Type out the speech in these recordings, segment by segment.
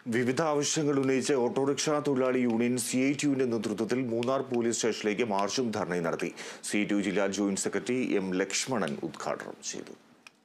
വിവിധ ആവശ്യങ്ങൾ ഉന്നയിച്ച് ഓട്ടോറിക്ഷ തൊഴിലാളി യൂണിയൻ CITUവിന്റെ നേതൃത്വത്തിൽ മൂന്നാർ പോലീസ് സ്റ്റേഷനിലേക്ക് മാർച്ചും ധർണയും നടത്തി. CITU ജില്ലാ ജോയിന്റ് സെക്രട്ടറി M. ലക്ഷ്മണൻ ഉദ്ഘാടനം ചെയ്തു.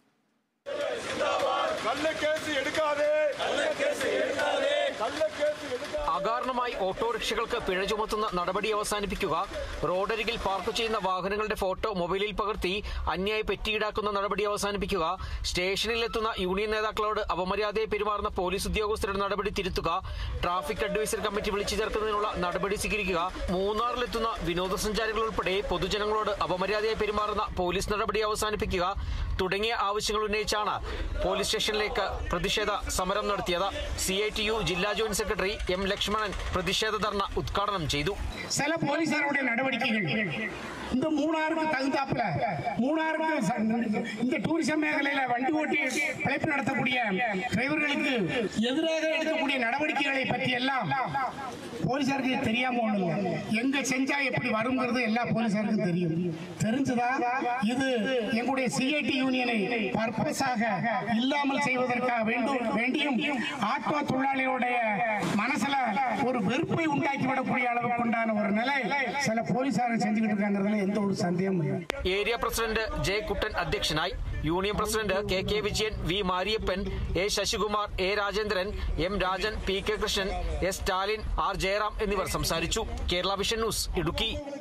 അകാരണമായി ഓട്ടോറിക്ഷകൾക്ക് പിഴ ചുമത്തുന്ന നടപടി അവസാനിപ്പിക്കുക, റോഡരികിൽ പാർക്ക് ചെയ്യുന്ന വാഹനങ്ങളുടെ ഫോട്ടോ മൊബൈലിൽ പകർത്തി അന്യായ പെറ്റി ഈടാക്കുന്ന നടപടി അവസാനിപ്പിക്കുക, സ്റ്റേഷനിലെത്തുന്ന യൂണിയൻ നേതാക്കളോട് അപമര്യാദയെ പെരുമാറുന്ന പോലീസ് ഉദ്യോഗസ്ഥരുടെ നടപടി തിരുത്തുക, ട്രാഫിക് അഡ്വൈസറി കമ്മിറ്റി വിളിച്ചു ചേർക്കുന്നതിനുള്ള നടപടി സ്വീകരിക്കുക, മൂന്നാറിലെത്തുന്ന വിനോദസഞ്ചാരികൾ ഉൾപ്പെടെ പൊതുജനങ്ങളോട് അപമര്യാദയെ പെരുമാറുന്ന പോലീസ് നടപടി അവസാനിപ്പിക്കുക തുടങ്ങിയ ആവശ്യങ്ങൾ ഉന്നയിച്ചാണ് പോലീസ് സ്റ്റേഷനിലേക്ക് പ്രതിഷേധ സമരം നടത്തിയത്. CITU ജില്ലാ ജോയിന്റ് സെക്രട്ടറി M. ലക്ഷ്മണൻ പ്രതിഷേധ ധർണ உத்காரணம் செய்து. சில போலீசாருடைய நடவடிக்கைகள் இந்த மூணாருக்கு தகுந்தாப்புல மூணாருக்கு இந்த டூரிசம் மேഖലയിல வண்டி ஓட்டி பிழைப்பு நடத்தக்கூடிய டிரைவர்களுக்கு எதிராக எடுக்கக்கூடிய நடவடிக்கைகளை பற்றி எல்லாம் போலீசாருக்கு தெரியாம ஒண்ணும் இல்ல. எங்க செஞ்சா எப்படி வரும்ங்கிறது எல்லா போலீசாருக்கும் தெரியும். தெரிஞ்சதா இது எங்களுடைய CIT யூனியனை பர்பஸாக இல்லாமல் செய்வதற்காக வேண்டியும் ஆட்டோ தொழிலாளிகளுடைய மனசுல ஒரு வெறுப்பை உண்டாக்கி விடக்கூடிய அளவுக்கு உண்டான ஒரு நிலை சில போலீசார்கள் செஞ்சுக்கிட்டு இருக்காங்கிறதுல எந்த ஒரு சந்தேகமும் இல்லை. Area president J. കുട്ടൻ അധ്യക്ഷനായി. Union president KK Vijayan, V. Mariyappan, A. Sasikumar, A. Rajendran, M. Rajan, PK Krishnan, S. Stalin, R. Jayaram എന്നിവർ സംസാരിച്ചു. Kerala vision news, Idukki.